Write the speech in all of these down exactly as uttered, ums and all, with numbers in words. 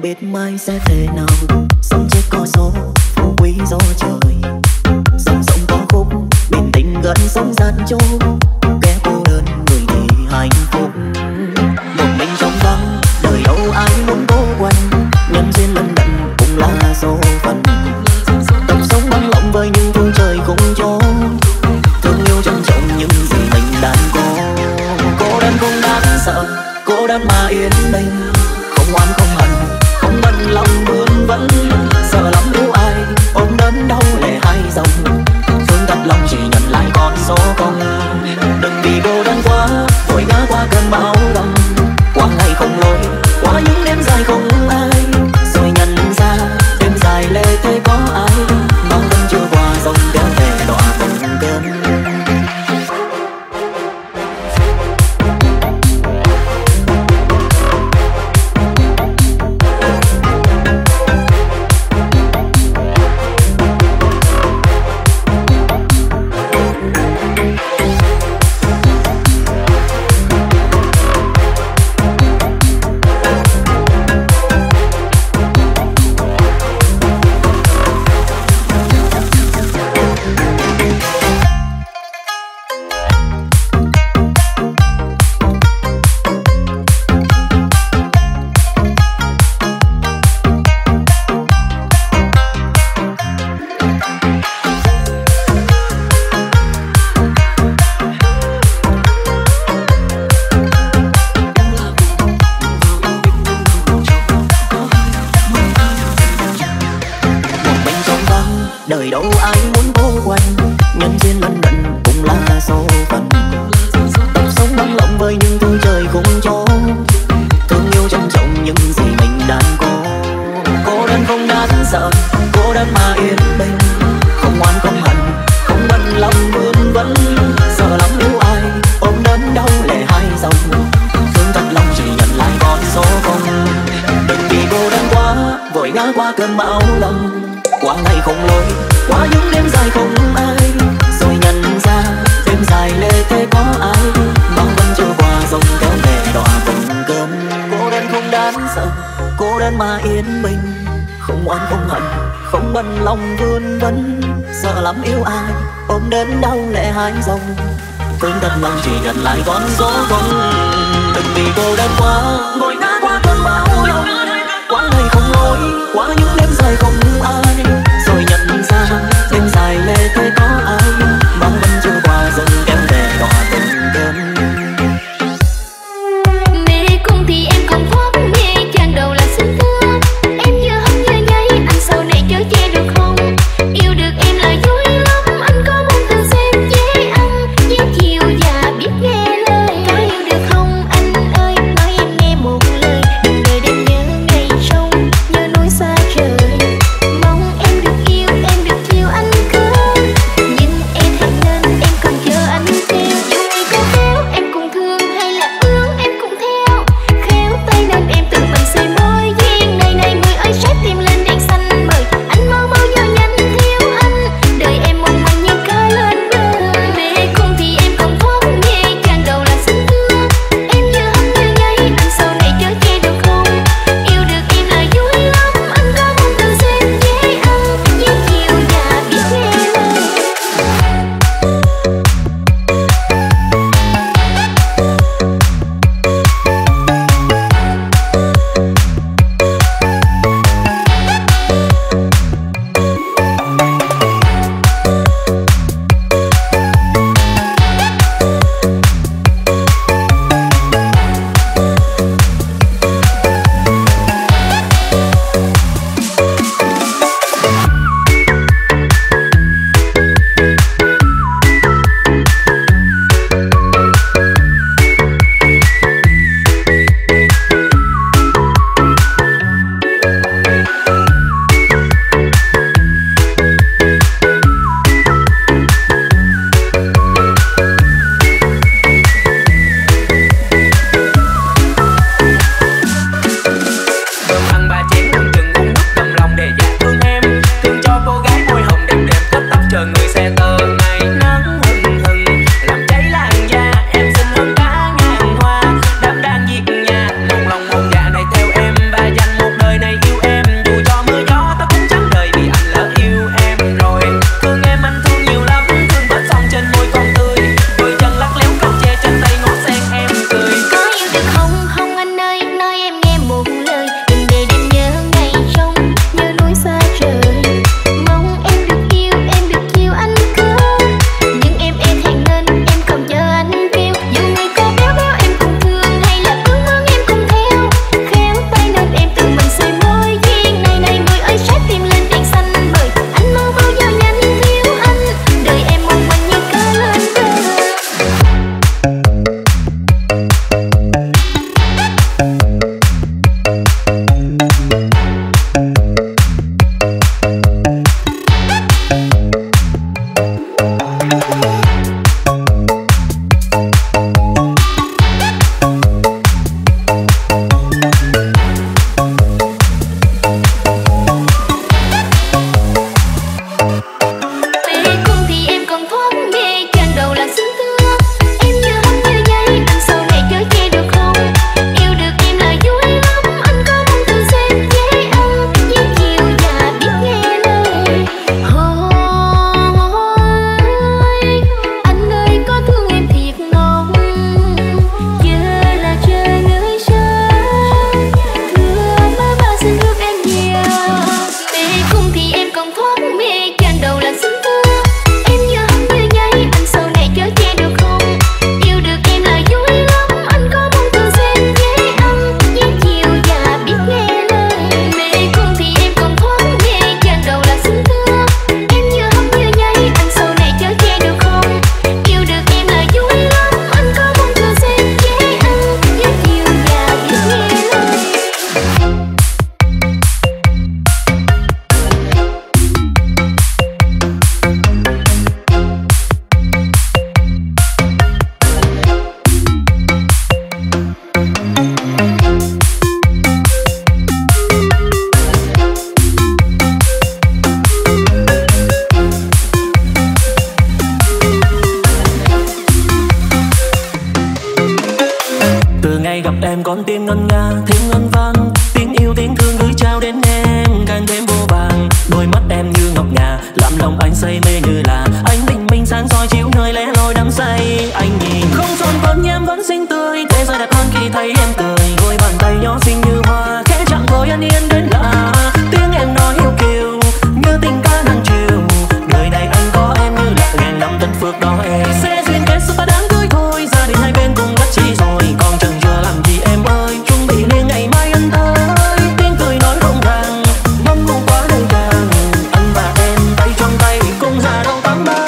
biết mai sẽ thế nào. Sống chết có số, phú quý do trời. Dòng sông có khúc, biển tình gần sông gian trôi. Kẻ cô đơn người thì hạnh phúc. Một mình trong vắng, đời đâu ai muốn cố quanh. Nhân duyên lần lần cũng là số phận. Tập sống bằng lòng với những thứ trời không cho. Thương yêu trân trọng những gì mình đang có. Cô đơn không đáng sợ, cô đơn mà yên bình. Không oán không hận, không bận lòng vươn vấn. Sợ lắm yêu ai, ôm đớn đau lệ hai dòng. Thương thật lòng chỉ nhận lại con số không. Đừng vì cô đơn quá, vội ngã qua cơn bão lòng. Qua ngày không lối, qua những đêm dài không ai. Rồi nhận ra, đêm dài lê thế có ai. Mà vẫn chưa qua dòng kéo về đọa phần cơn. Đời đâu ai muốn cố quanh. Nhân duyên lần lần cũng là số phận. Tập sống bằng lòng với những thứ trời không cho. Thương yêu trân trọng những gì mình đang có. Cô đơn không đáng sợ, cô đơn mà yên bình. Không oán không hận, không bận lòng vươn vấn. Sợ lắm yêu ai, ôm đớn đau lệ hai dòng. Thương thật lòng chỉ nhận lại con số không. Đừng vì cô đơn quá, vội ngã qua cơn bão lòng. Qua ngày không lối, qua những đêm dài không ai. Rồi nhận ra, đêm dài lê thế có ai. Băng vẫn chưa qua dòng kéo về đọa phần cơn. Cô đơn không đáng sợ, cô đơn mà yên bình. Không oán không hận, không bận lòng vươn vấn. Sợ lắm yêu ai, ôm đến đau lệ hai dòng. Thương thật lòng chỉ nhận lại con số không. Đừng vì cô đơn quá, ngồi ngã qua cơn bão lòng. Qua ngày không lối, qua những đêm dài không ai. Rồi nhận ra, đêm dài lê thế có ai. Băng vẫn chưa qua dần kéo về đọa từng cơn. Mê cung thì em không thoát mê, chàng đầu là xinh thương. Em như hấp như nháy, anh sau này chở che được không? Yêu được em là vui lắm, anh có muốn từng xem chế ăn. Dễ chiều và biết nghe lời. Có yêu được không anh ơi, nói em nghe một con tim ngân nga thêm ngân vang, tiếng yêu tiếng thương gửi trao đến em càng thêm vô vàn. Đôi mắt em như ngọc ngà làm lòng anh say mê như là ánh bình minh sáng soi chiếu nơi lẻ loi đắm say. Anh nhìn không son phấn nhưng em vẫn xinh tươi, thế giới đẹp hơn khi thấy em cười. Đôi bàn tay nhỏ xinh như hoa khẽ chạm với an yên đến lạ, tiếng em nói yêu kiều như tình ca nàng chiều. Đời này anh có em như là ngàn năm tân phước đó em sẽ duyên kết sự ta đáng cưới thôi. Gia đình hai bên cùng nhất trí rồi còn chần chừ làm gì em ơi, chuẩn bị liền ngày mai anh tới. Tiếng cười nói rộn ràng mong ngủ quá đầy càng, anh và em tay trong tay cùng ra đâu tắm bay.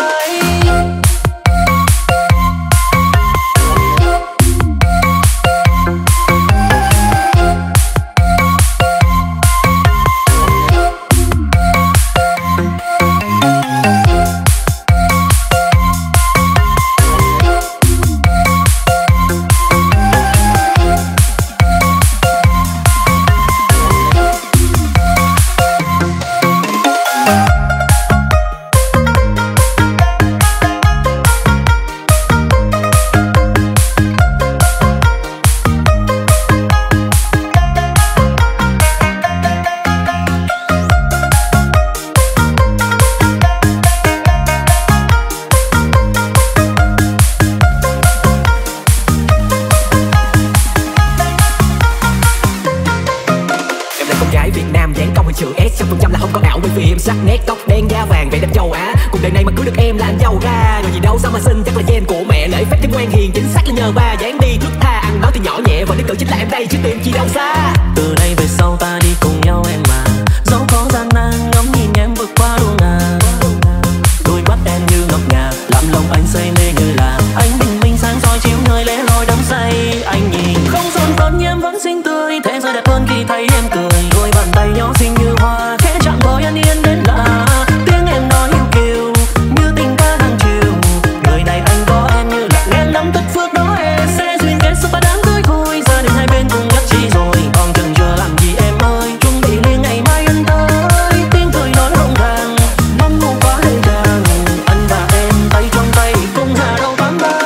Sắc nét tóc đen da vàng vẻ đẹp châu Á, cuộc đời này mà cưới được em là anh giàu ra. Rồi gì đâu sao mà xinh, chắc là gen của mẹ lễ phép thêm ngoan hiền chính xác là nhờ ba. Dáng đi thước tha ăn nói thì nhỏ nhẹ và đích tử chính là em đây chứ tìm chi đâu xa. Từ đây về sau ta đi cùng nhau em mà, dẫu có gian nan ngắm nhìn em vượt qua đua ngàn. Đôi mắt em như ngọc ngà làm lòng anh say mê như là ánh bình minh sáng soi chiếu nơi lẻ loi đắm say. Anh nhìn không son phấn nhưng em vẫn xinh tươi, thế giới đẹp hơn khi thấy em cười. Đôi bàn tay nhỏ xinh như hoa khẽ chạm với an yên đến lạ, tiếng em nói yêu kiều như tình ca hàng chiều. Đời này anh có em như là ngàn năm tất phước đó em sẽ duyên kết sự ta đáng cưới thôi. Gia đình hai bên cùng nhất trí rồi còn chần chờ làm gì em ơi, chuẩn bị liền ngày mai anh tới. Tiếng cười nói rộn ràng mong ngủ quá đầy càng, anh và em tay trong tay cùng ra đâu tắm bay.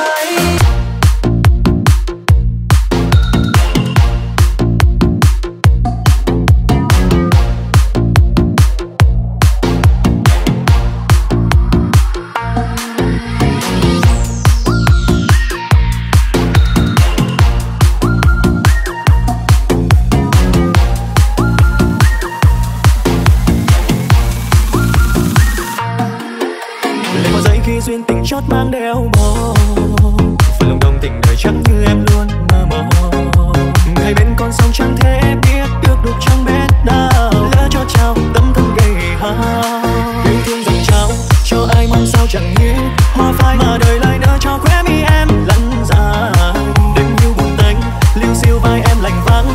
Duyên tình chót mang đeo màu, phần lòng đồng tình đời chắc như em luôn mơ mộng. Hai bên con sông chẳng thể biết được đục trong vết đau, lỡ cho trao tấm thân gầy hao. Yêu thương dành trao cho ai mong sao chẳng như hoa phai, mà đời lại nỡ cho khóe mi em lăn dài. Đêm yêu buồn tênh liêu xiêu vai em lạnh vắng,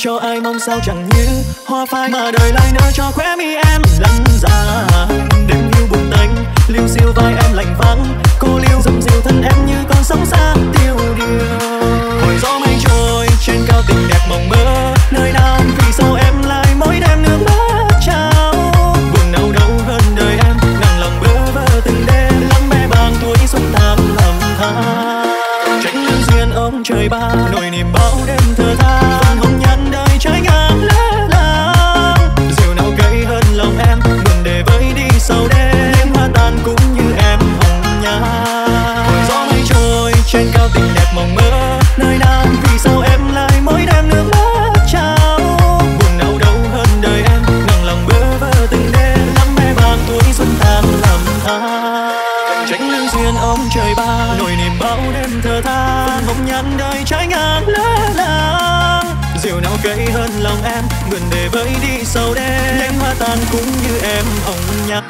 cho ai mong sao chẳng như hoa phai, mà đời lại nở cho khóe mi em lăn dài. Đêm yêu buồn tênh liêu xiêu vai em lạnh vắng, cô liêu dầm dìu thân em như con sóng xa tiêu điều. Hồi gió mây trôi trên cao tình đẹp mộng mơ, nơi nào vì sao em lại mỗi đêm nước mắt trao. Buồn nào đâu hơn đời em nặng lòng bơ vơ từng đêm, lắm mẹ bàng tuổi xuân tháng lầm than. Tránh lương duyên ông trời ba nỗi niềm bao đêm thơ tha, vàng hồng nhan đời trái ngang lẽ làng. Diều nào gây hơn lòng em buồn để vơi đi sầu đêm, nhưng hoa tàn cũng như em hồng nhan. Hồi gió mây trôi trên cao tình đẹp mộng mơ, nơi nào vì sao em lại mỗi đêm nước mắt trao. Buồn nào đâu hơn đời em nặng lòng bơ vơ từng đêm, lắm mẹ bàng tuổi xuân tháng lầm than. Tránh lương duyên ông trời ba nỗi niềm bao đêm thơ tha, vàng hồng nhan đời trái ngang lẽ làng. Diều nào cây hơn lòng em buồn để vơi đi sầu đêm, nhưng hoa tàn cũng như em hồng nhan.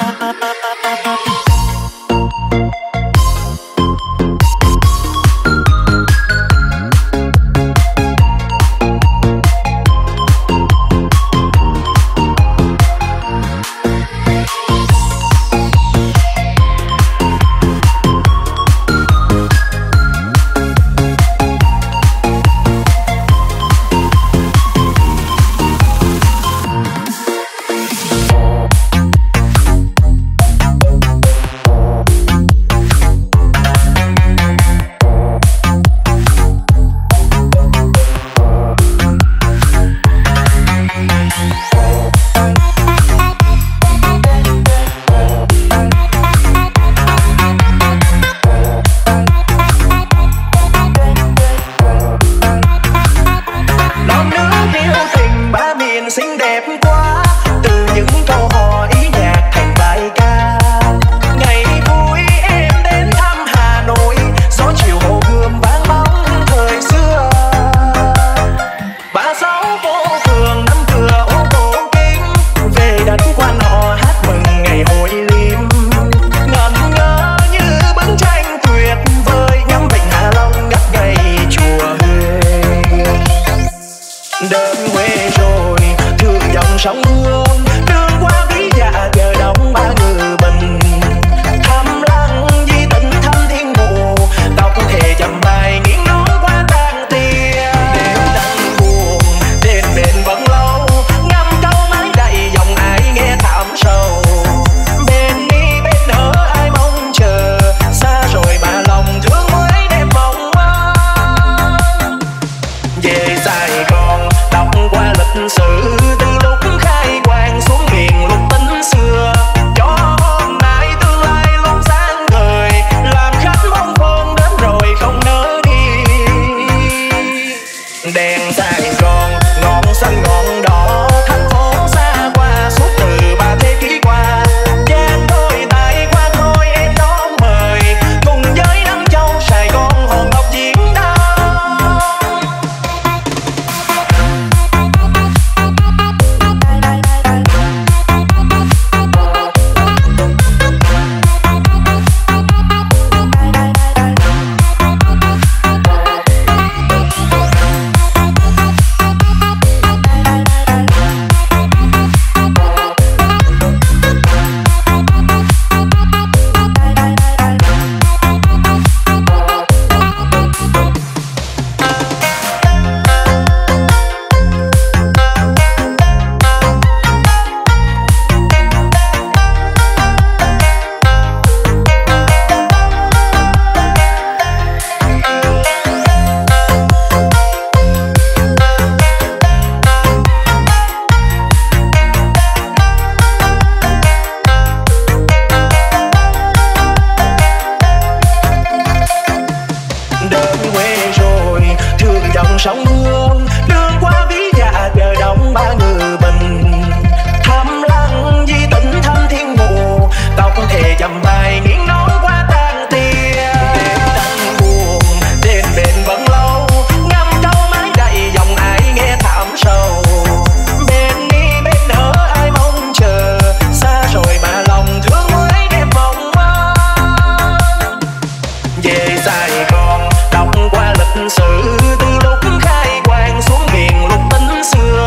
Sử từ lúc khai quang xuống miền lục tính xưa.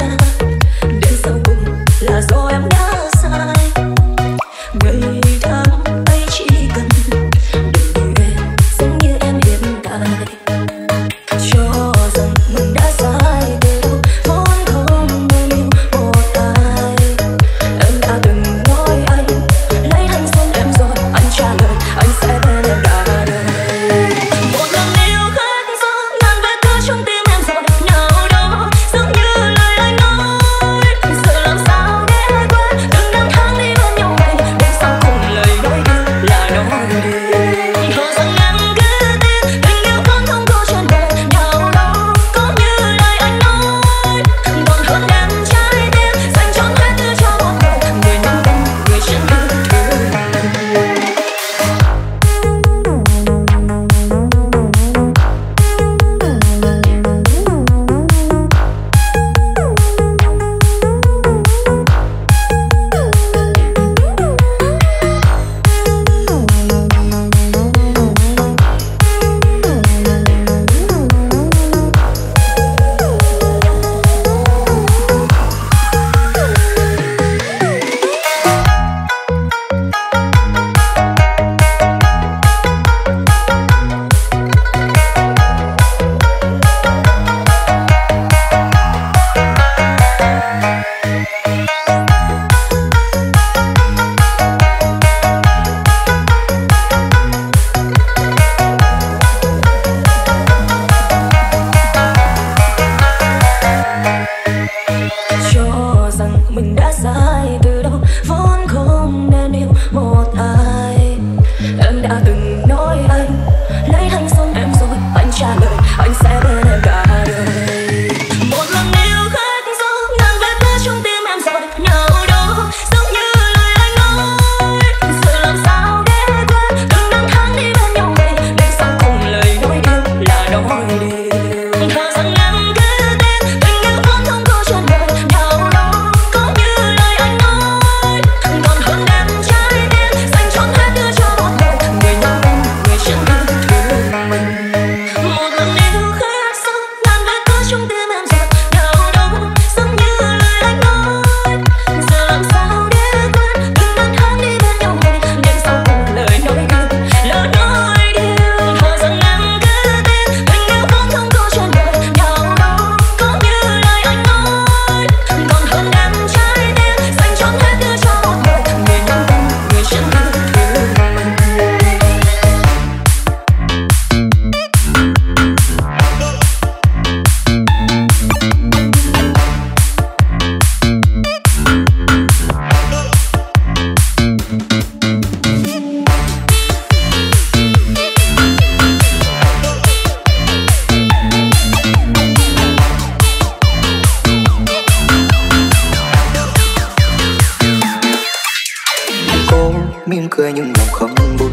cười nhưng lòng không vui,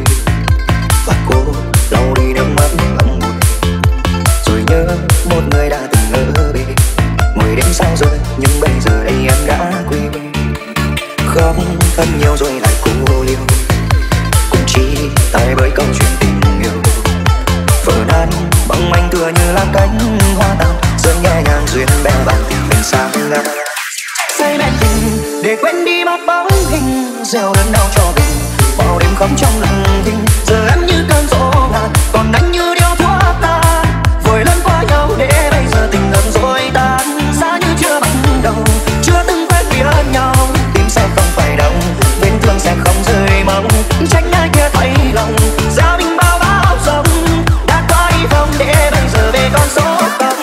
và cô lau đi nước mắt ấm bùi, rồi nhớ một người đã từng ở bên, ngồi đến sao rồi nhưng bây giờ đây em đã quên. Khóc thật nhiều rồi lại cô liêu, cũng chỉ tại bởi câu chuyện tình yêu vỡ tan bóng anh tựa như là cánh hoa tàn, rơi nhẹ nhàng duyên bé bàng tình mình xa lạ. Say mẹ tình để quên đi mất bóng hình, gieo đớn đau cho mình bao đêm khóc trong lòng thinh. Giờ em như cơn gió ngàn, còn anh như điếu thuốc ta, vội lẫn qua nhau để bây giờ tình ngầm rồi tan. Xa như chưa bắt đầu, chưa từng quen biết nhau, tim sẽ không phải đau, vết thương sẽ không rơi mong. Trách ai kia thấy lòng, giao mình bao bão giông, đã có hy vọng để bây giờ về con số không.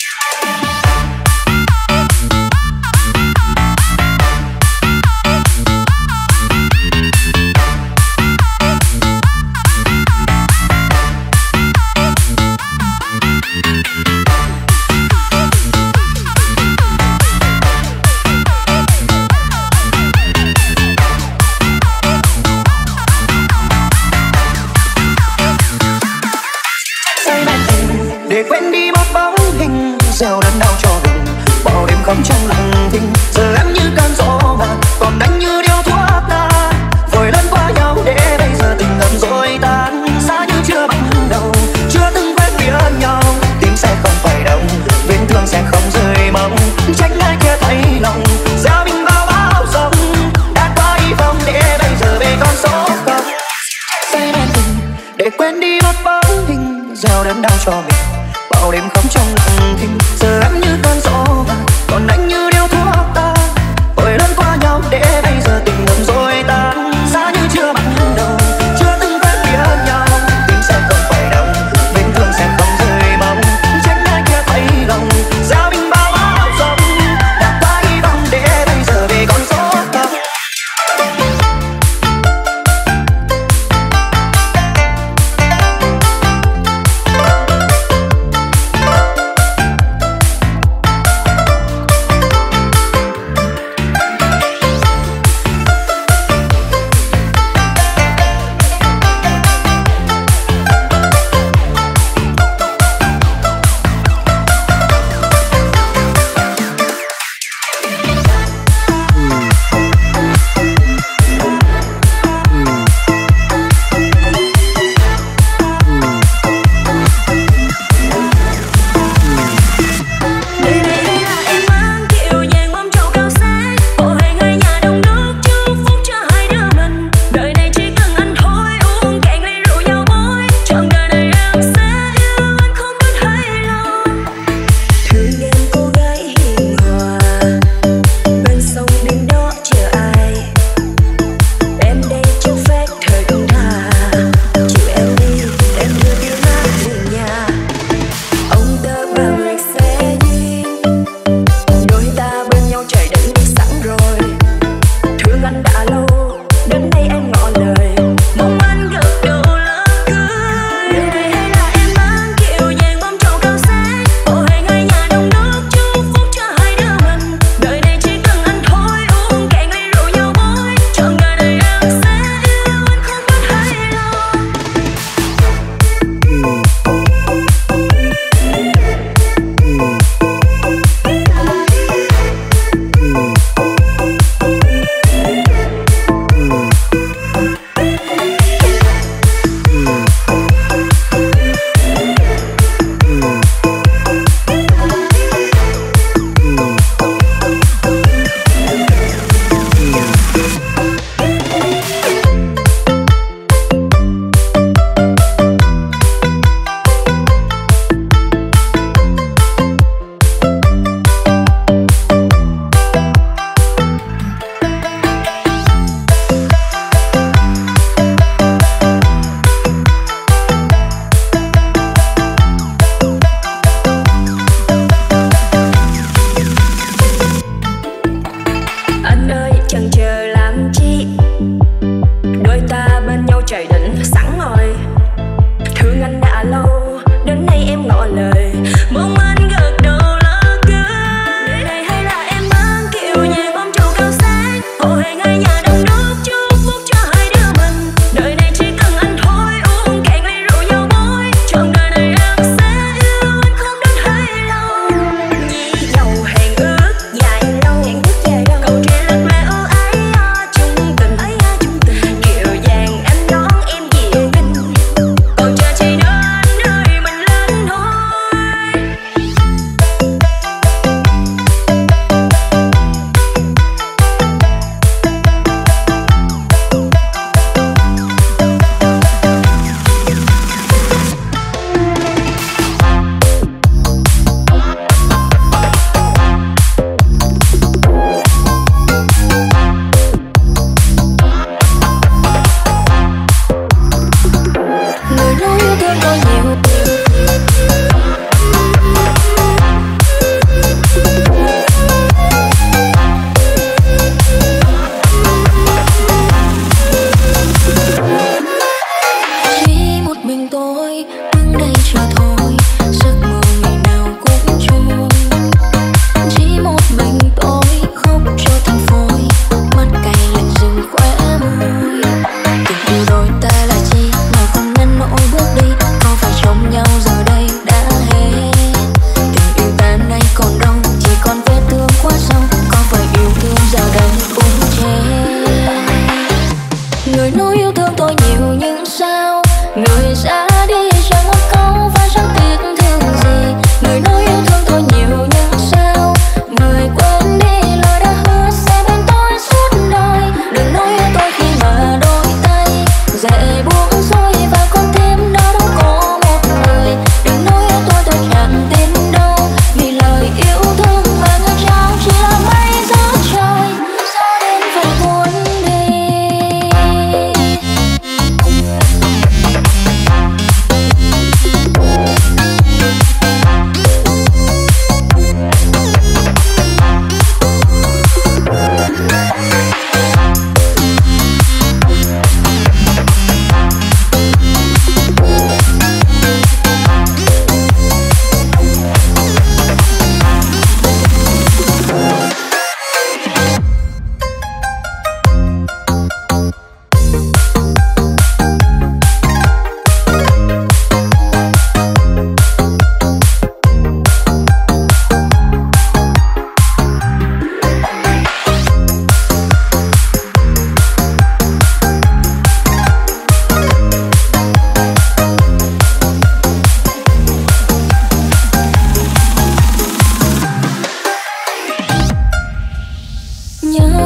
Để quên đi mất bóng hình, gieo đớn đau cho mình bao đêm khóc trong lòng thinh. Giờ em như cơn gió ngàn, còn anh như điếu thuốc ta, vội lẫn qua nhau để bây giờ tình ngầm rồi tan. Xa như chưa bắt đầu, chưa từng quen biết nhau, tim sẽ không phải đau, vết thương sẽ không rơi mong. Trách ai kia thấy lòng. Gieo mình vào bão giông, đã qua đi vòng để bây giờ về con số không. Sẽ đen tình để quên đi mất bóng hình, gieo đớn đau cho mình bao đêm khóc trong lặng thinh. Giờ em như cơn gió vàng, còn anh như điếu thuốc ta, vội lớn qua nhau để bây giờ tình ngầm rồi tan. Xa như chưa bắt đầu, chưa từng quen biết nhau, tình sẽ không phải đâu, vết thương sẽ không rơi bóng. Trách ai kia thấy lòng, gieo mình bao bão giông, đã qua hy vọng để bây giờ về con số không.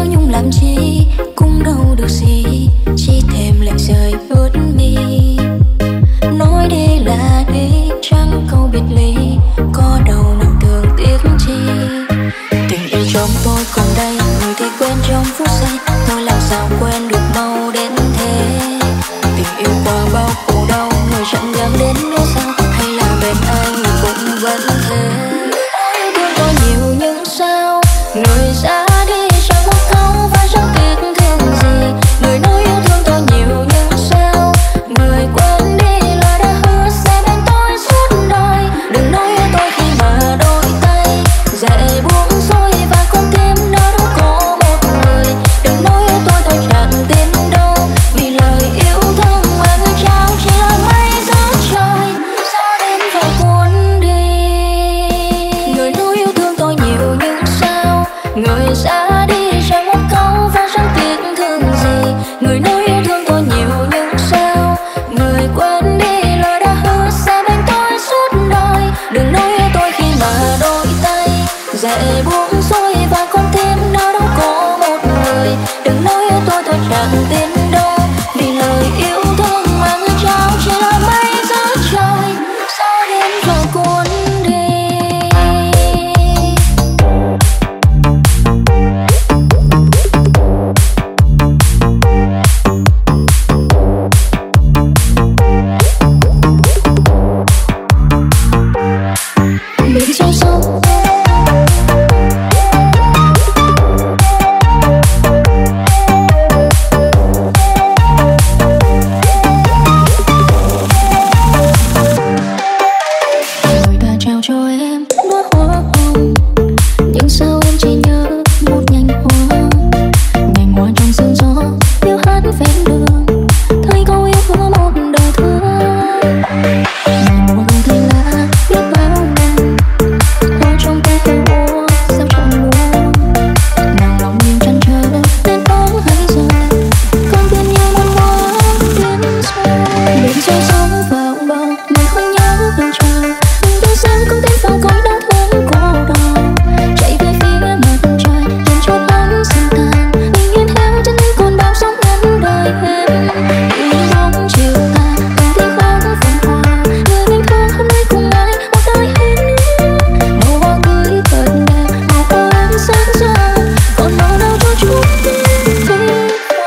nhớ nhung làm chi, cũng đâu được gì, chỉ thèm lệ rơi ướt mi. Nói đi là đi, chẳng câu biệt ly, có đâu nào thương tiếc chi. Tình yêu trong tôi còn đây, người thì quên trong phút giây, tôi làm sao quên được mau đến thế. Tình yêu qua bao khổ đau, người chẳng dám đến nữa sao, hay là bên anh cũng vẫn thế. Thương tôi nhiều nhưng sao, người ra đi chẳng một câu và chẳng tiếc thương gì. Người nói yêu thương tôi nhiều nhưng sao, người quên đi lời đã hứa sẽ bên tôi suốt đời. Đừng nói yêu tôi khi mà đôi tay dễ buông xuôi và con tim đã đâu có một người. Đừng nói yêu tôi tôi chẳng tin đâu, vì lời yêu thương mà người trao chỉ là mây giữa trời, gió đến và cuốn đi. Người nói yêu thương tôi nhiều nhưng sao, người ra đi chẳng một câu và chẳng tiếc thương gì. Người nói yêu thương tôi nhiều nhưng sao, người quên đi lời đã hứa sẽ bên tôi suốt đời. Đừng nói yêu tôi khi mà đôi tay dễ buông xuôi và con tim đã đâu có một người. Đừng nói yêu tôi tôi chẳng tin đâu, vì lời yêu thương mà người trao chỉ là mây giữa trời, gió đến và cuốn đi. Biển sâu sâu người ta trao cho em đóa hoa hồng, nhưng sao em chỉ nhớ một nhành hoa. Nhành hoa trong sương gió yêu hát ven đường, thấy câu yêu hứa một đời thương. Nhành hoa không thấy lá biết bao năm, hoa trong tay heo úa sao chọn mua. Nàng lòng nhiều chăn trở nên ôm hay rồi, con tim như muôn hoa tiến xa. Bên sâu sâu vào bầu mình không nhớ được trời, đôi sáng con tim vào cõi đau thương cô đau. Chạy về phía mặt trời đêm chót lắm sương tàn, bình yên theo chân như con bao sóng ngắn đời em. Yêu như bóng chiều tà còn thi khoáng phần hoa, người mình thương hôm nay cùng ai một đời hết nữa. Màu hoa cưới thật đẹp, màu hoa ánh sáng ra, còn màu nào cho chúng ta về.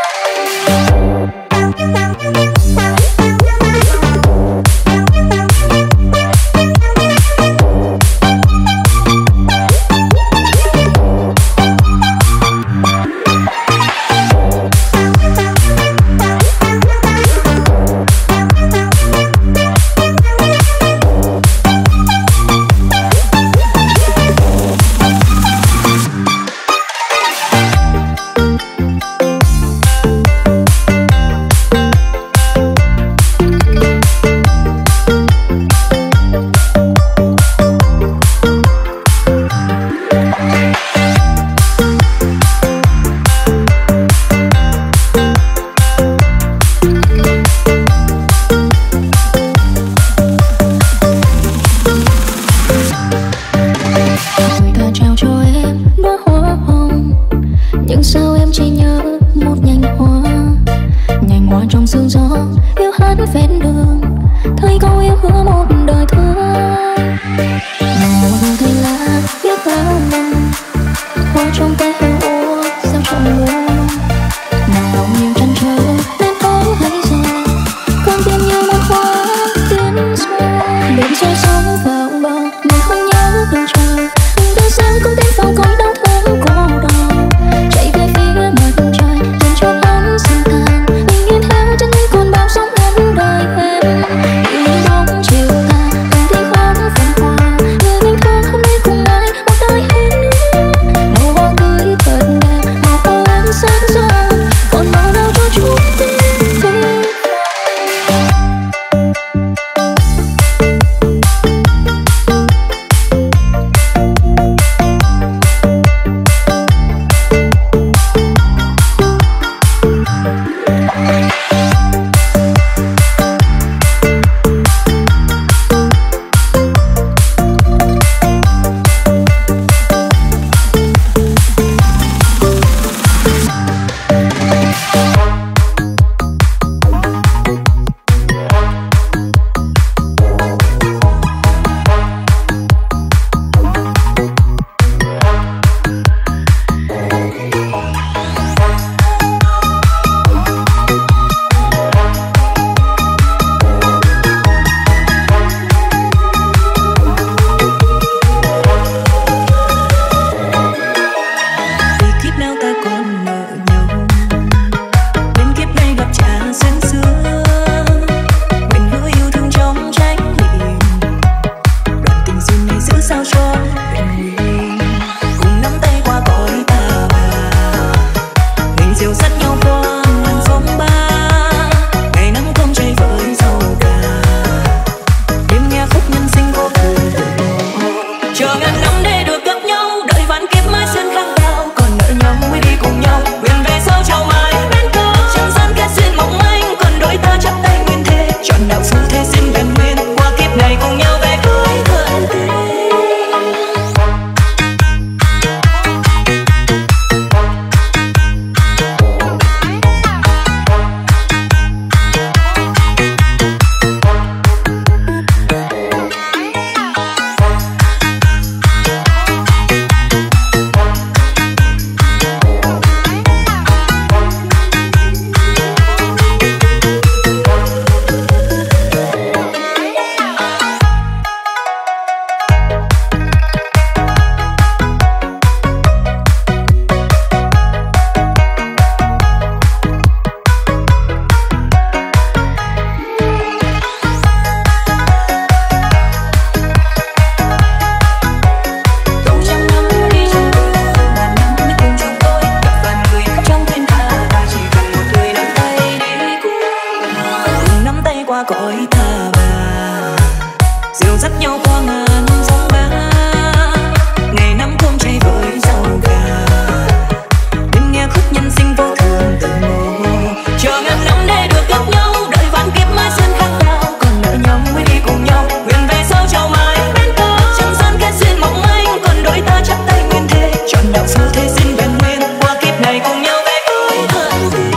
Người ta trao cho em đóa hoa hồng, nhưng sao em chỉ nhớ một nhành hoa. Nhành hoa trong sương gió yêu hát ven đường, thấy câu yêu hứa một đời thương. Nàng hoa không thấy lá biết bao năm, hoa trong tay heo úa sao chọn mua. Nàng lòng nhiều chăn trở nên ôm hay rồi, con tim như muôn hoa tiến xa. Bên sâu sâu vào bầu mình không nhớ được trời, đôi sáng con tim vào cõi đau thương cô đau. Chạy về phía qua cõi ta bà, dìu dắt nhau qua ngàn sóng ba, ngày năm thơm chay với rau gà, đừng nghe khúc nhân sinh vô thường từng mồ, chờ ngàn năm để được gặp nhau, đợi vạn kiếp mãi duyên khác nhau, còn nợ nhau mới đi cùng nhau, nguyện về sau chào mãi bên ta, chẳng gian kết duyên mong manh, còn đôi ta chắp tay nguyên thề, chọn đạo số thế xin bền nguyên, qua kiếp này cùng nhau về với hận thề.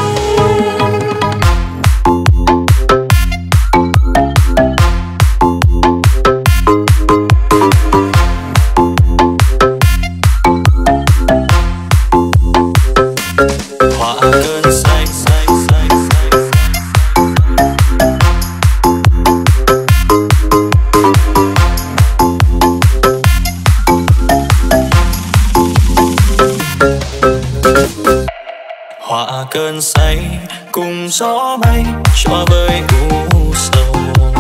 Cơn say cùng gió bay cho vơi u sầu,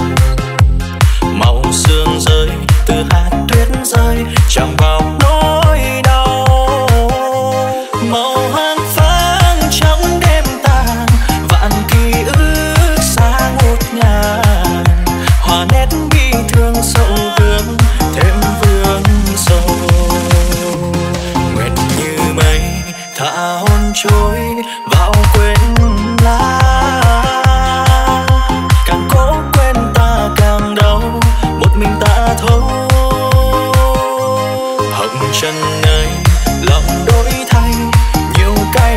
màu sương rơi từ hạt tuyết rơi chẳng vào nỗi đau, màu hoang vắng trong đêm tàn vạn ký ức xa ngút ngàn, hòa nét bi thương sâu vương thêm vương sầu, nguyện như mây thả hôn trôi vào quên lãng, càng cố quên ta càng đau, một mình ta thấu. Hồng trần ơi lòng đổi thay nhiều cay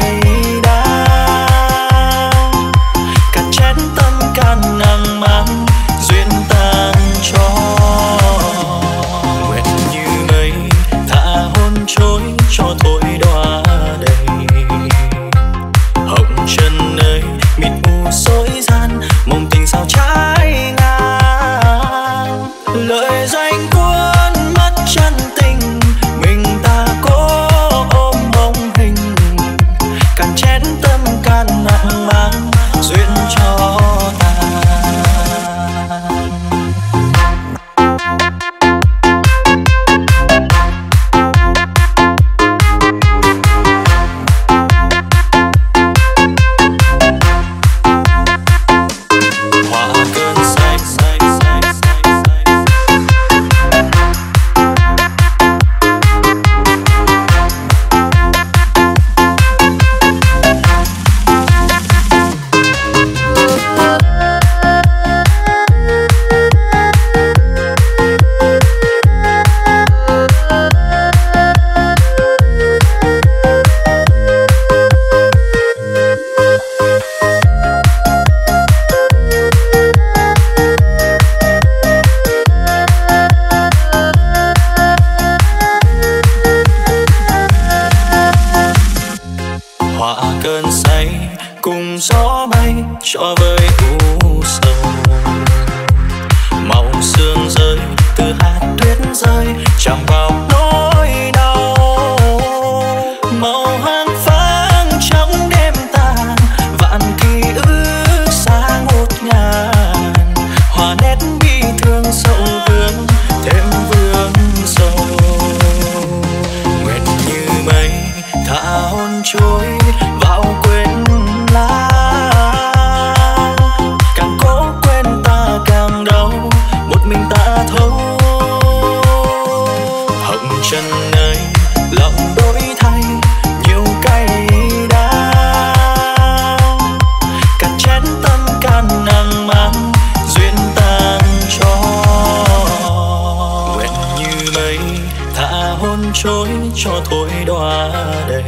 đắng, cạn chén tâm can nặng mang duyên tàn cho, nguyện như mây thả hôn trôi cho thôi đóa đầy. Hồng trần ơi mịt mù dối gian, mộng tình sao trái ngang, lời danh cuốn mất chân tình, mình ta cố ôm bóng hình, cạn chén tâm can nặng mang duyên cho ta. Cho vơi u sầu, màu sương rơi từ hạt tuyết rơi chẳng vào nỗi đau, màu hoang vắng trong đêm tàn vạn ký ức xa ngút ngàn, hòa nét bi thương sâu vương thêm vương sầu, nguyện như mây thả hôn trôi vào quên lãng, mình ta thấu. Hồng trần ơi lòng đổi thay nhiều cay đắng, cạn chén tâm can nặng mang duyên tan cho, nguyện như mây thả hôn trôi cho thôi đóa đầy.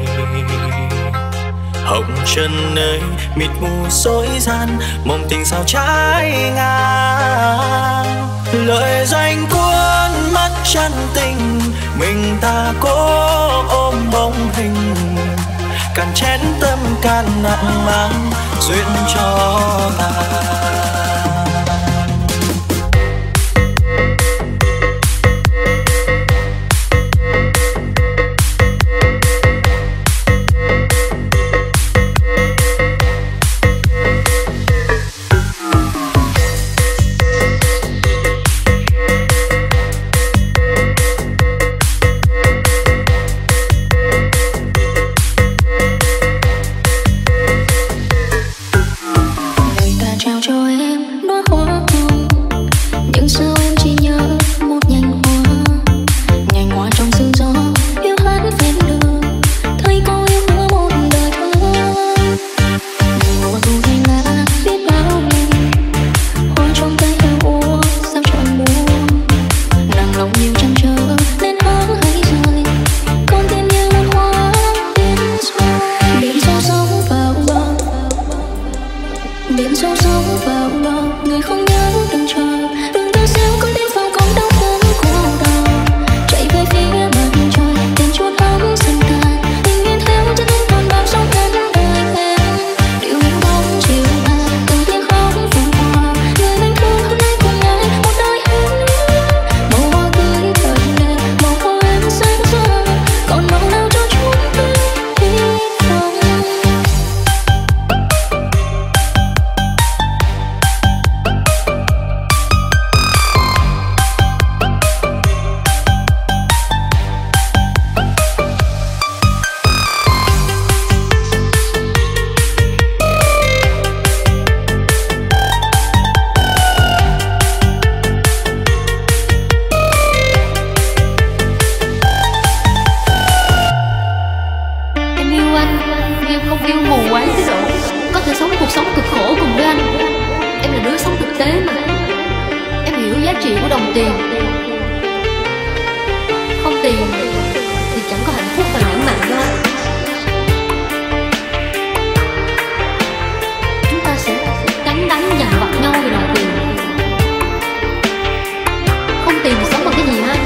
Hồng trần ơi mịt mù dối gian, mộng tình sao trái ngang, lời danh cuốn mất chân tình, mình ta cố ôm bóng hình, cạn chén tâm can nặng mang duyên cho ta. trao cho em người không nhớ đừng chờ. Đường ta sao có tiếng vào con đau đớn của đầu, chạy về phía mặt trời tìm chút ấm dần tàn. Tình yên theo chân anh còn bao sóng ngắn đời em. Điều những bóng chiều là từng tiếng khóc vòng qua. Người mình thương hôm nay cùng ai một đời em nữa. Màu hoa tươi thời đẹp, màu hoa em sáng rỡ. Còn màu nào cho chúng ta hy vọng. Em yêu anh, nhưng em không yêu mù quáng tới độ có thể sống cuộc sống cực khổ cùng với anh. Em là đứa sống thực tế mà. Em hiểu giá trị của đồng tiền. Không tiền thì chẳng có hạnh phúc và lãng mạn đâu. Chúng ta sẽ đánh đánh dằn vặt nhau vì đồng tiền. Không tiền thì sống bằng cái gì hả?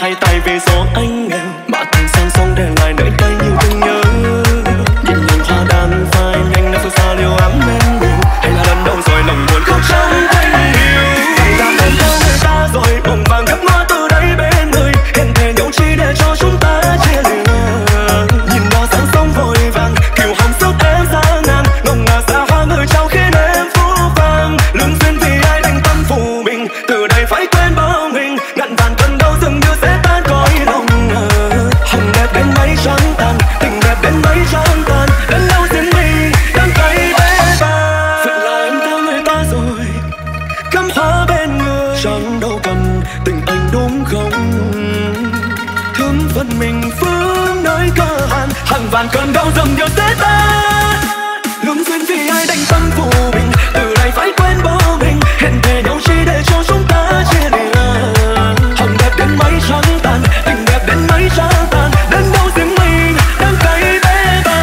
hay tại vì do anh nghèo mà thành sang sông để lại nơi đây nhiều thương nhớ. Nhìn nhành hoa đang phai nhanh nơi phương xa liều ấm em buồn, hay là lần đầu rồi lòng buồn khóc trong tình yêu. Làm em theo người ta rồi bồng vàng gấp ngó từ đây bên người, hẹn thề nhau chi để cho chúng ta chia lìa. Nhìn bao sáng sông vội vàng kiều hồng sức em ra ngang, ngông ngả xa hoa người trao khiến em phũ phàng. Lương duyên vì ai đành tâm phụ mình, từ đây phải quên bao hình ngàn vàng cơn đau dường như sẽ tan cõi lòng. Hồng đẹp đến mấy trắng tàn, tình đẹp đến mấy trắng tàn, đến đâu riêng mình đang cay bế ba. Vậy là em theo người ta rồi, cắm hoa bên người, chẳng đâu cần tình anh đúng không? Thương phần mình phương nơi cơ hàn, hàng vạn cơn đau dường như sẽ tan. Lương duyên vì ai đành tâm phụ mình, từ đây phải quên bao hình hẹn thề nhau chi để cho chúng ta chia lìa. Hồng đẹp đến mấy trắng tàn, tình đẹp đến mấy trắng tàn, đến đâu riêng mình đang cay bế ba.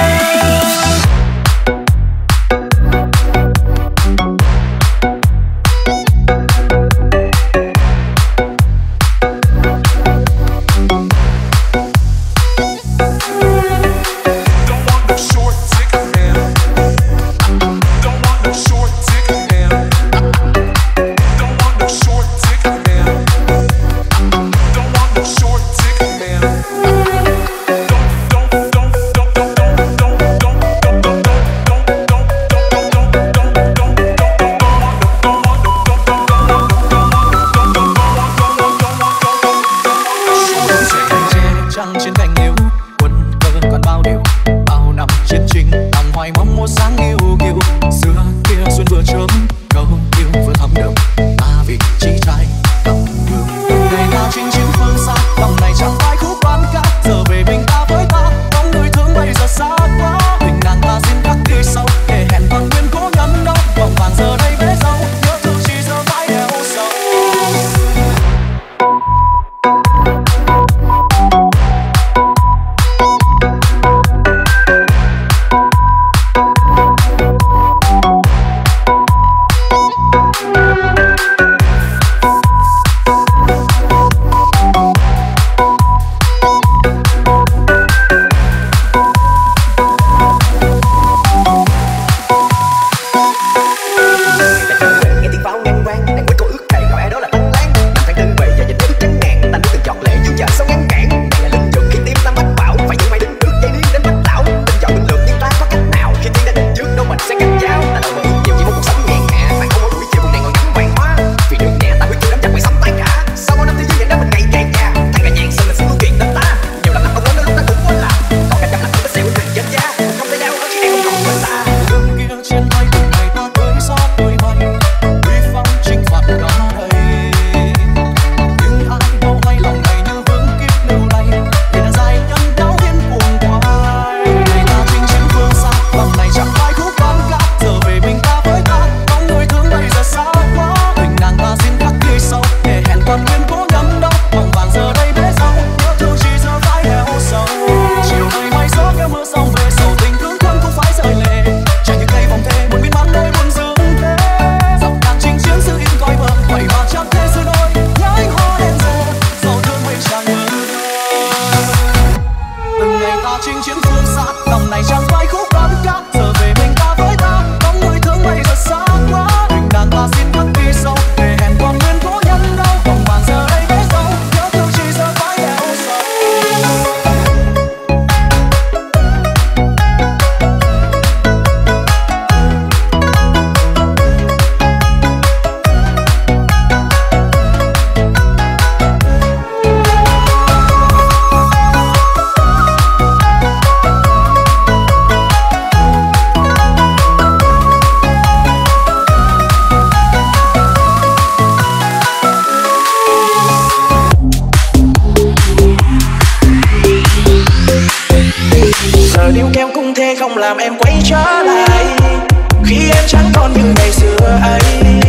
không làm em quay trở lại. Khi em chẳng còn như ngày xưa ấy,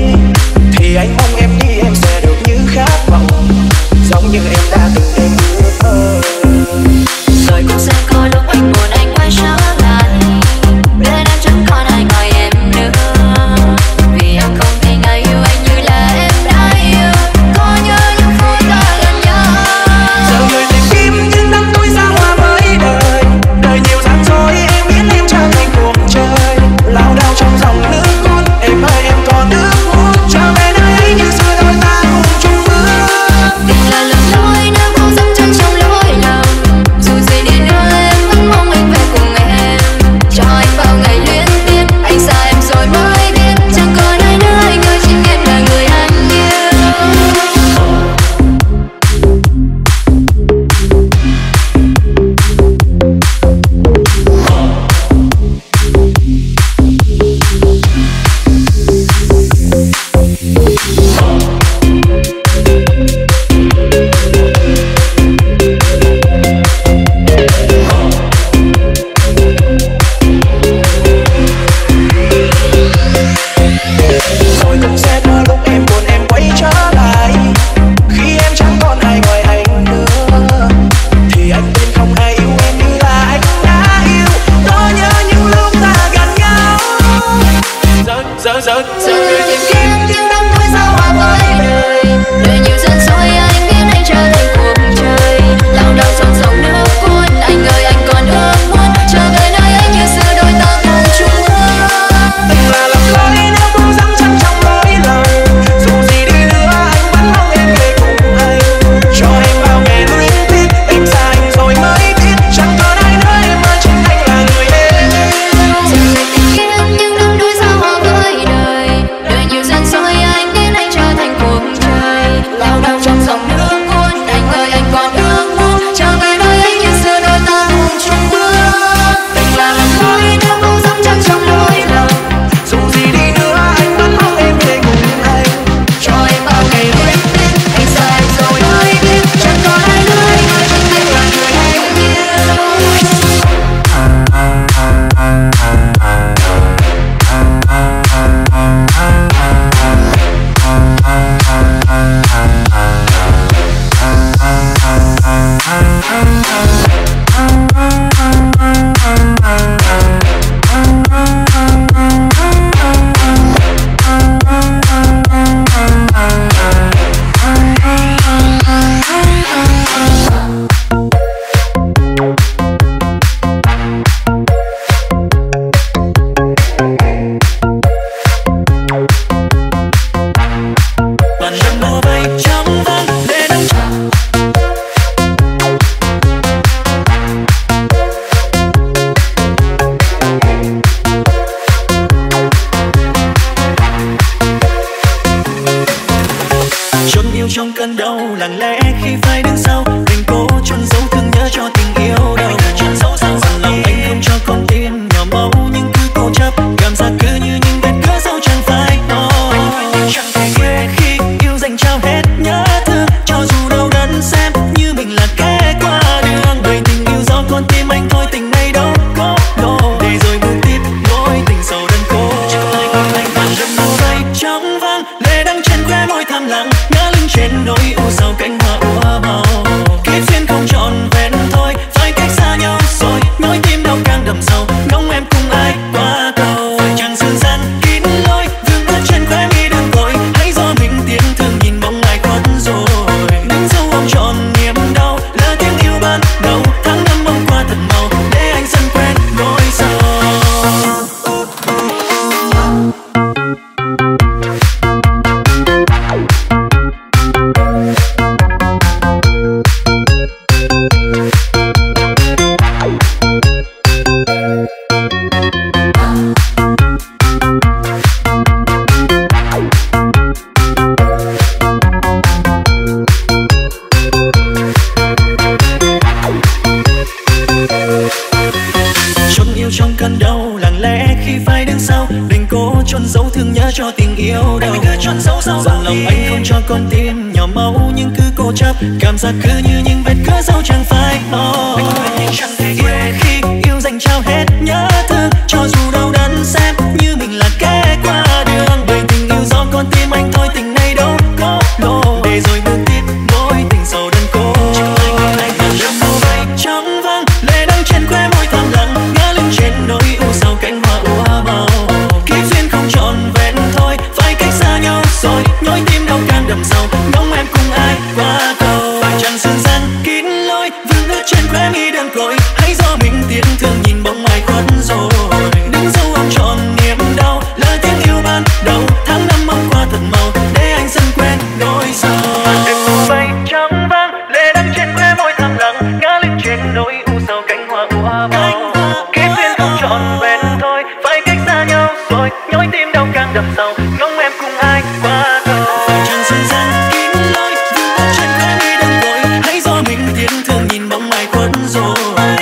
thì anh mong em đi em sẽ được như khát vọng, giống như em đã từng đêm ước mơ. Rồi cũng sẽ có lúc anh buồn anh quay trở lại, bên em chẳng còn ai gọi em nữa, vì em không thể ngờ yêu anh như là em đã yêu. Có nhớ những phút ta gần nhau, chứa cho tình yêu đâu. Anh cứ chôn sâu sâu dòng lòng anh không cho con tim nhỏ máu nhưng cứ cố chấp, cảm giác cứ như những vết cứa sâu chẳng phai màu. Anh quên nhưng chẳng thể yêu khi yêu dành trao hết nhớ thương, cho dù đau đớn xem như mình là kẻ qua đường. Bởi tình yêu do con tim anh thôi, tình này đâu có lỗ để rồi bước tiếp mối tình sầu đơn cô. Chỉ có anh anh anh càng đêm mưa bay trong vắng, lệ đắng trên khóe môi thầm lặng, ngã lưng trên nỗi u sầu cánh hoa úa màu. Kiếp duyên không trọn vẹn thôi, phải cách xa nhau rồi, nhói tim đau càng đậm sâu, ngóng em cùng ai qua cầu. Phải chăng sương gian kín lối vương ướt trên khóe mi đơn côi, hãy do mình tiếc thương nhìn bóng ai khuất rồi. Đứng dấu ôm trọn niềm đau, lỡ tiếng yêu ban đầu, tháng năm mong qua thật màu để anh dần quên nỗi sầu. Em mưa bay trong vắng, lệ đắng trên khóe môi thầm lặng, ngã lưng trên nỗi u sầu cánh hoa úa màu. Kiếp duyên không trọn vẹn thôi, phải cách xa nhau rồi, nhói tim đau càng đậm sâu, ngóng em cùng ai qua cầu. Phải chăng sương gian kín lối vương ướt trên khóe mi đơn côi, hãy do mình tiếc thương nhìn bóng ai khuất rồi.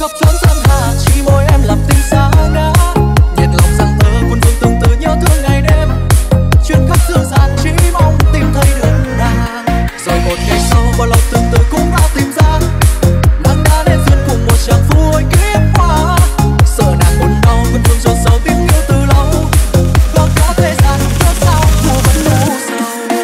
khắp chốn sơn hà, chỉ môi em làm tim xa ngã. Nhiệt lòng rằng thơ cuốn vương từng từ nhớ thương ngày đêm, chuyến khắp dương gian chỉ mong tìm thấy được nàng. Rồi một ngày sau bao lâu từ từ cũng đã tìm ra, nàng đã đến duyên cùng một chàng phu ôi kiếp hoa. Sợ nàng buồn đau vẫn vương chôn sâu tiếng yêu từ lâu, lo cả thế gian cớ sao thu vẫn u sầu.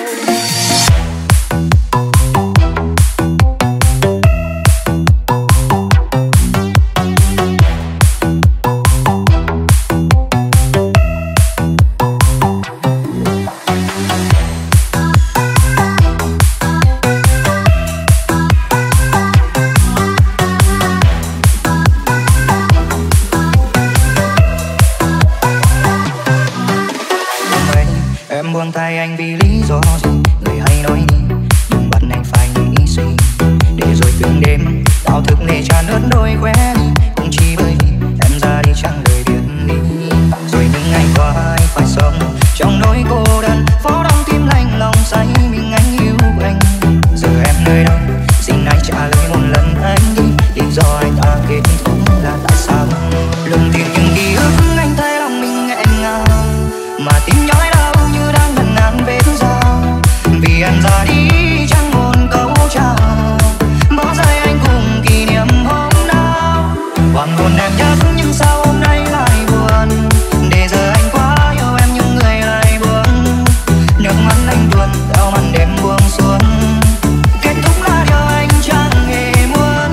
Em buông tay anh vì lý do gì, người hay nói đi nhưng bắt anh phải nghĩ suy. Để rồi từng đêm đau thức để tràn ướt đôi khóe mi, cũng chỉ bởi vì em ra đi chẳng lời biệt ly. Rồi những ngày qua anh phải sống trong nỗi cô đơn, phố đông tim lạnh lòng say mình anh yêu anh. Giờ em nơi đâu xin anh trả lời một lần anh đi, lý do anh ta kết thúc là tại sao? Lương tìm những ký ức anh thấy lòng mình nghẹn ngào, mà tim nhói đau như đang ngần ngàn vết dao. Vì em ra đi chẳng một câu chào, bỏ rơi anh cùng kỷ niệm hôm nào. Hoàng hôn em nhất nhưng sao hôm nay lại buồn, để giờ anh quá yêu em nhưng người lại buông. Nước mắt anh tuôn theo màn đêm buông xuống, kết thúc là điều anh chẳng hề muốn.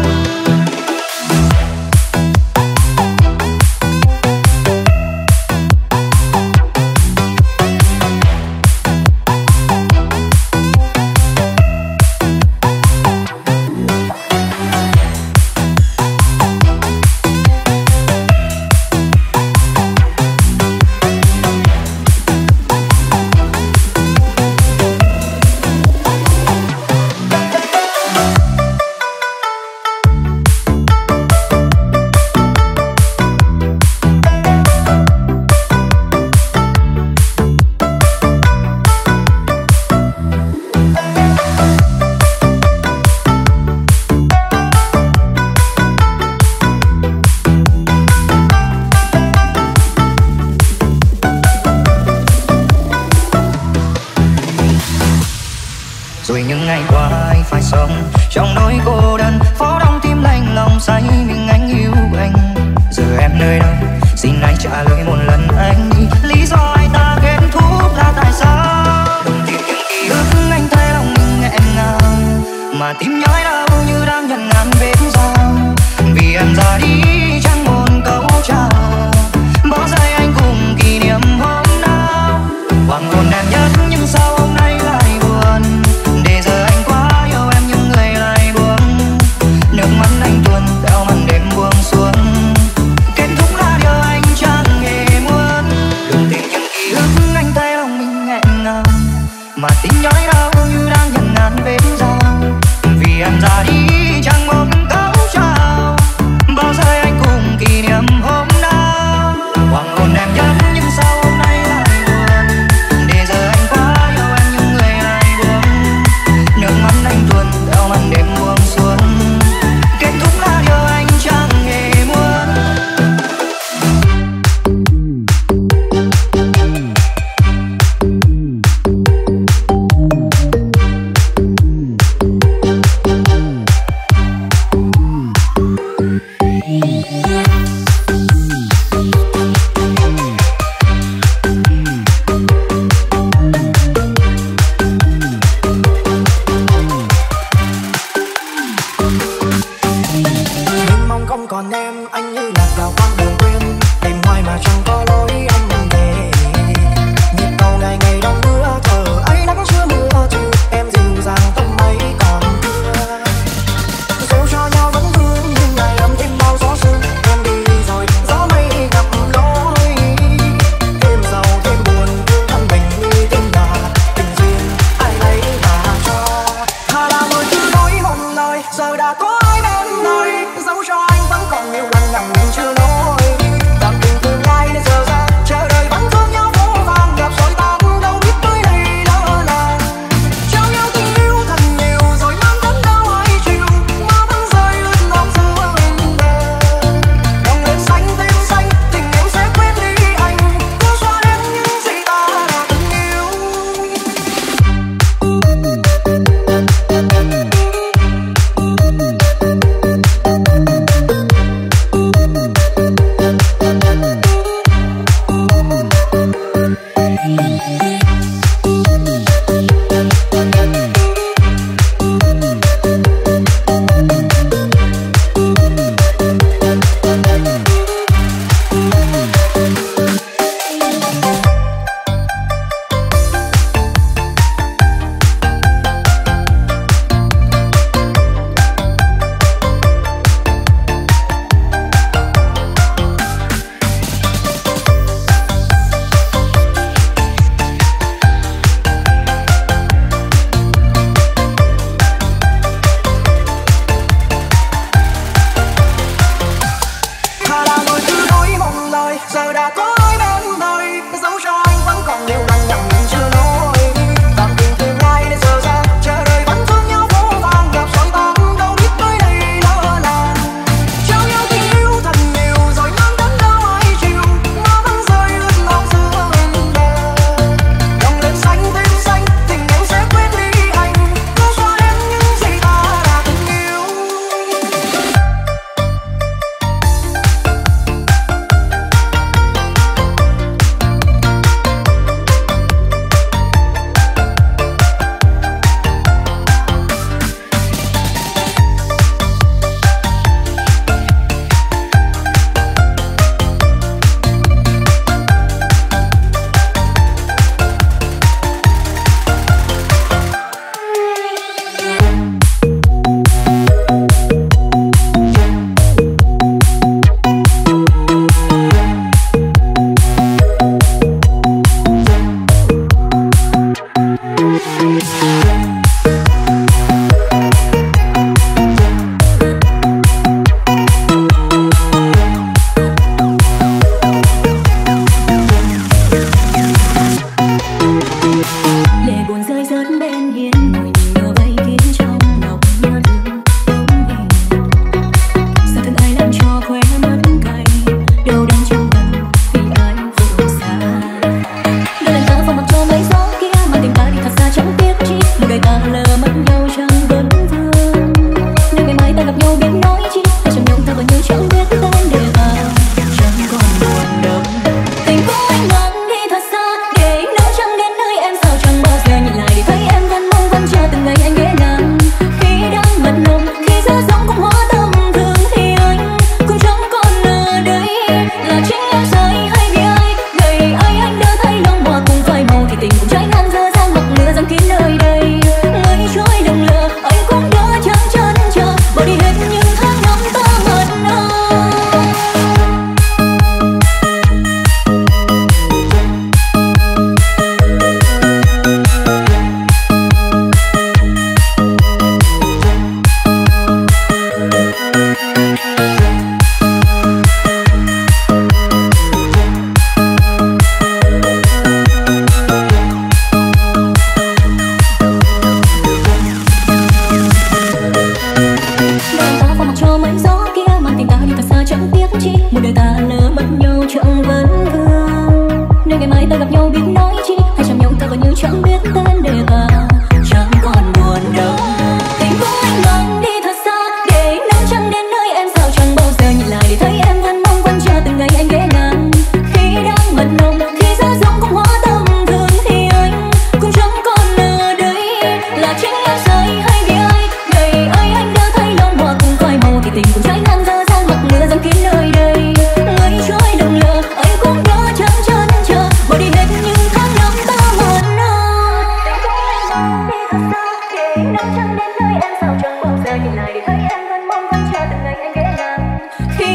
Rồi những ngày qua anh phải sống trong nỗi cô đơn, phố đông tim lạnh lòng say mình anh yêu anh. Giờ em nơi đâu xin anh trả lời một lần anh đi, lý do anh ta kết thúc là tại sao? Đừng tìm những ký ức anh thấy lòng mình nghẹn ngào, mà tim nhói đau như đang nhận ngàn vết dao. Vì em ra đi chẳng một câu chào, bỏ rơi anh cùng kỷ niệm hôm nào. Hoàng hôn em nhất nhưng sao hôm nay lại buồn, để giờ anh quá yêu em nhưng người lại buông. Nước mắt anh tuôn theo màn đêm buông xuống, kết thúc là điều anh chẳng hề muốn. Đừng tìm những ký ức anh thấy lòng mình nghẹn ngào, mà tim nhói đau như đang nhận ngàn vết dao. Vì em ra đi chẳng một câu chào, bỏ rơi anh cùng kỷ niệm hôm nào. Hoàng hôn em nhất nhưng sao hôm nay lại buồn, để giờ anh quá yêu em nhưng người lại buông. Nước mắt anh tuôn theo màn đêm buông xuống, kết thúc là điều anh chẳng hề muốn. Đừng mong không còn em, anh như lạc vào con đường quên, tìm hoài mà chẳng có lối anh về. Nhịp cầu ngày ngày đông mưa, chờ ấy nắng chưa mưa chiều, em dịu dàng tâm ấy còn mưa. Gieo cho nhau vẫn thương nhưng ngày ấm thêm bao gió sương. Em đi rồi gió mây gặp lối, thêm giàu thêm buồn thương thân mình như tình là tình duyên ai lấy mà cho. Hà là người cứ nói một lời, giờ đã có ai bên đời, dẫu cho anh vẫn còn nhiều lần nằm chưa nói. Cảm tình tương lai đến giờ ra, chờ đợi vẫn thương nhau phố vàng, gặp rồi ta cũng đâu biết tới đây lỡ làng. Trao nhau tình yêu thật nhiều rồi mang đến đau ai chịu, mà vẫn rơi ướt lòng sương bên bờ.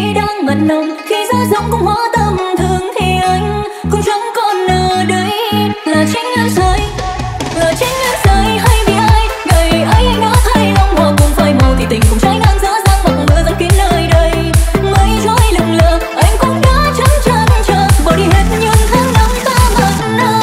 khi đang mặn nồng, khi giá giống cũng hóa tầm thường thì anh cũng chẳng còn ở đây. Là chính anh sai, là chính anh sai, hay vì ai ngày ấy anh đã thay lòng hoa cùng phai màu thì tình cùng trái ngang dở dang mặc mưa dần kín nơi đây. Mây trôi lừng lờ anh cũng đã chẳng chân chờ bỏ đi hết những tháng năm ta mặn nồng.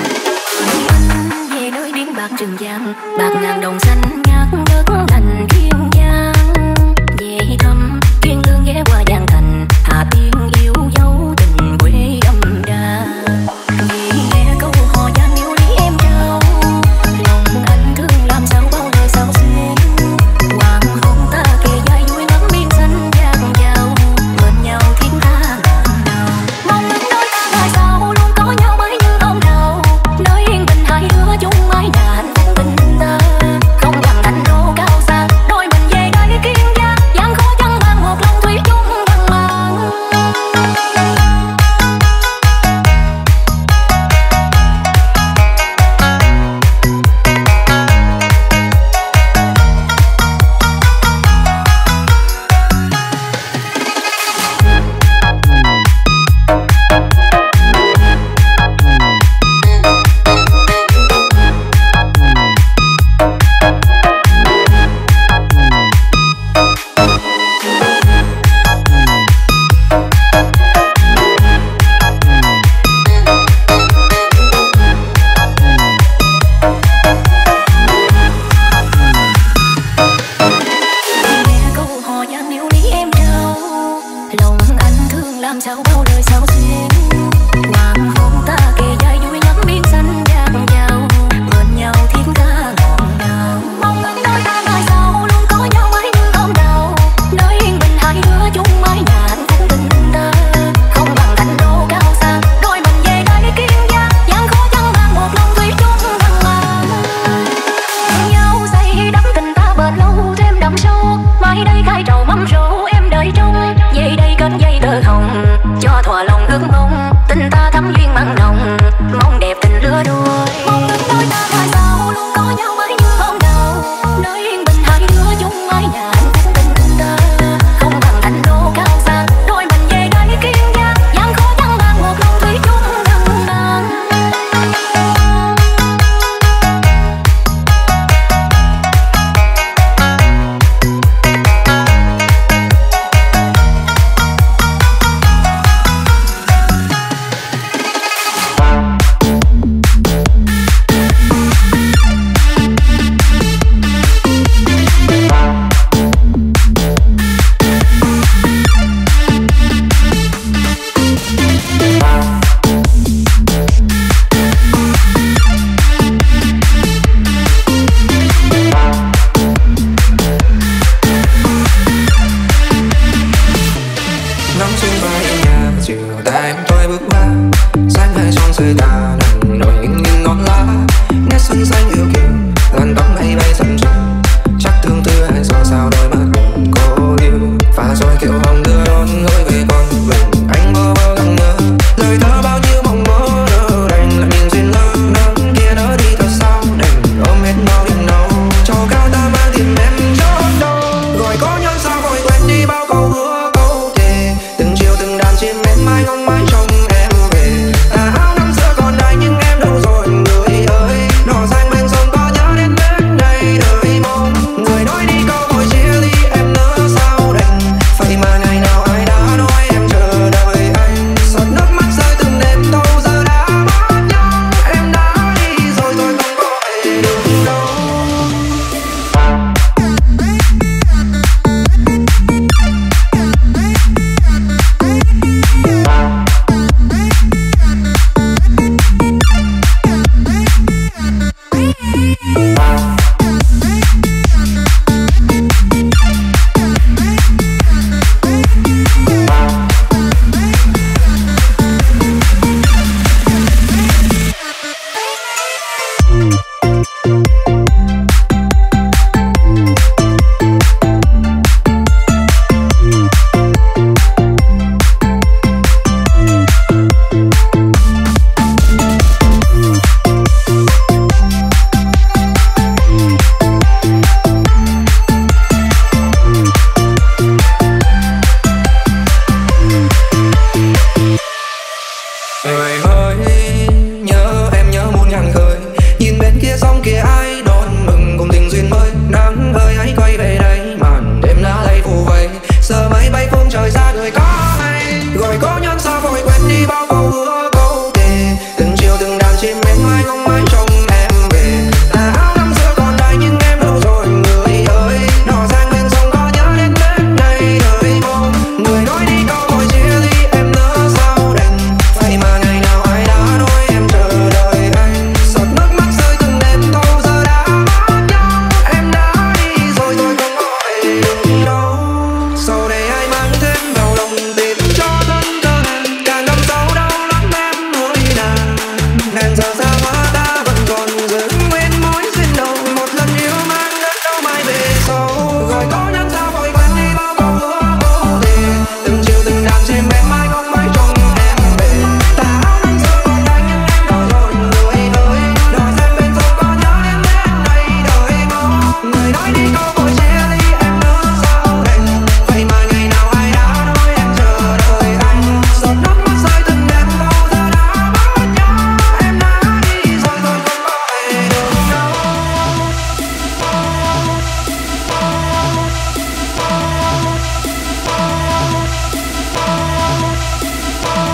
Trường giang bạc ngàn đồng xanh ngát ngất lành kia.